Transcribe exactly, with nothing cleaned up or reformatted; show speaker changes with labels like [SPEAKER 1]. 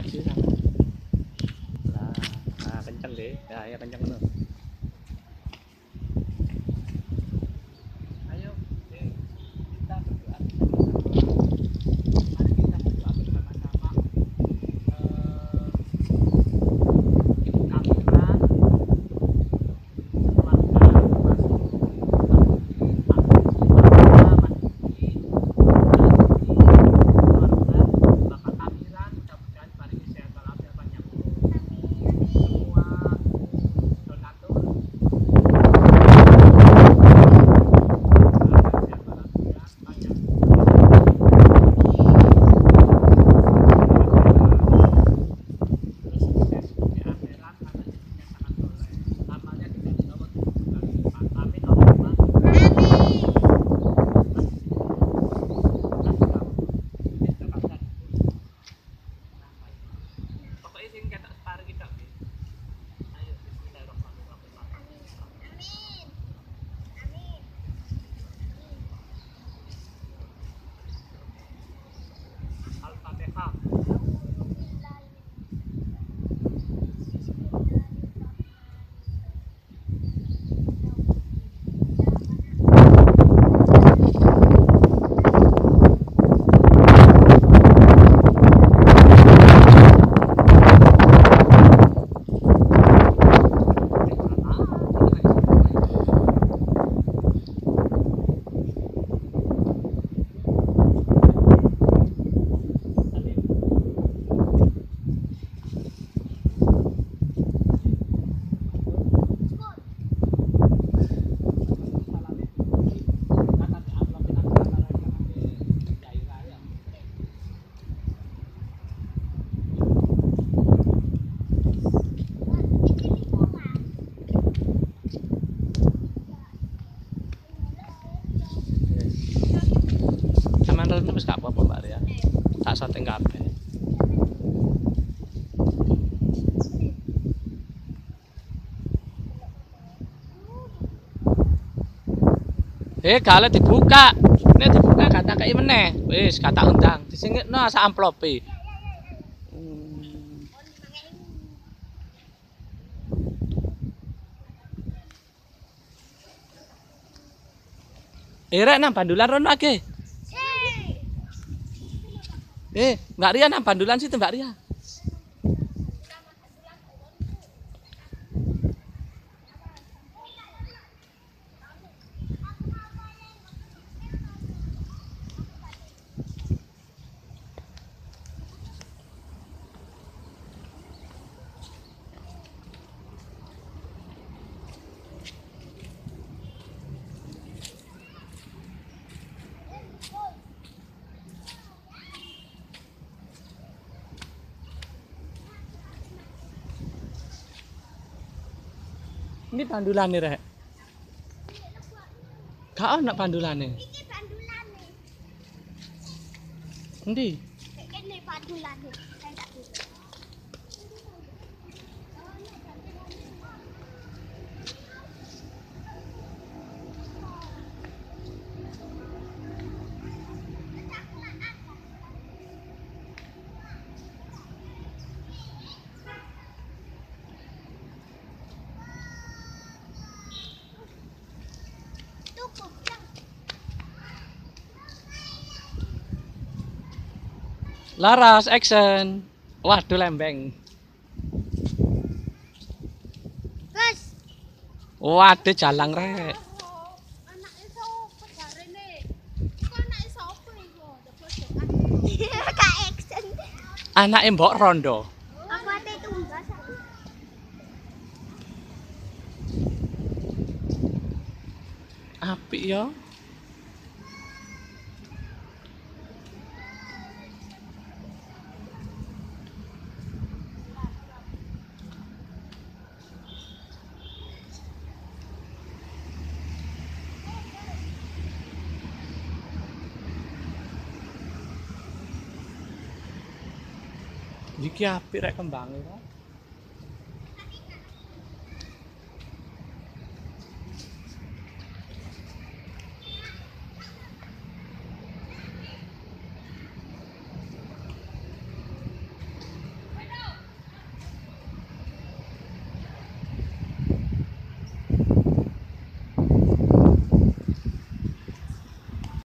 [SPEAKER 1] sih sana. Lah, nah, kenceng deh. Ya, ya kenceng bener. Ayo, deh, kita berdoa bersama-sama. Mari kita berdoa bersama-sama. Eh, Ibu Kamila, keluarga Mas keluarga Mas Budi, keluarga Bapak Kamilan, mudah-mudahan paling sehat walafiat panjang umur. Semua donatur sehat walafiat panjang terus sukses di akhirat karena istrinya sangat soleh. Amalnya tidak dijawab tujuh kali lipat. Amin Allahumma. Pokoknya sing ketok separo kita. Ayo bismillahirrahmanirrahim. Al-Fatihah. Sampeyan terus wis gak apa-apa Mbak Ria. Tak syuting kabeh. Eh, gale dibuka. Nek dibuka kata kei meneh. Wis kata undang. Disingkno sak amplope. Hmm. Eh, rek nang bandulan rono ake. Eh, Mbak Ria nang bandulan situ Mbak Ria. Ini pandulane rek. Gak ono pandulane.
[SPEAKER 2] Iki bandulane.
[SPEAKER 1] Endi?
[SPEAKER 2] Kene bandulane. Saya tak bisa. Cukup.
[SPEAKER 1] Laras action. Waduh lembeng.
[SPEAKER 2] Guys.
[SPEAKER 1] Waduh jalang rek.
[SPEAKER 2] Anake sapa jarene? Iku anake sapa iku? Pojokan. Kak action.
[SPEAKER 1] Anake Mbok Rondo.
[SPEAKER 2] Aku ate tumbas aku.
[SPEAKER 1] Apik ya. Iki apik rek kembange kok.